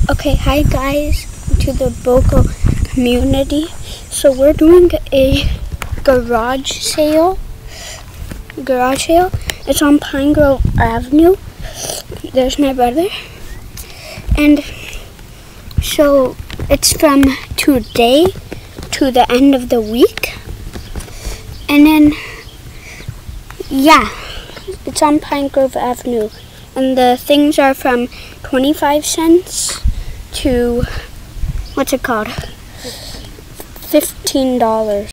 Okay, hi guys, to the Boca community. So we're doing a garage sale. It's on Pine Grove Avenue. There's my brother. And so it's from today to the end of the week. And then, yeah, it's on Pine Grove Avenue. And the things are from 25 cents to, what's it called? $15.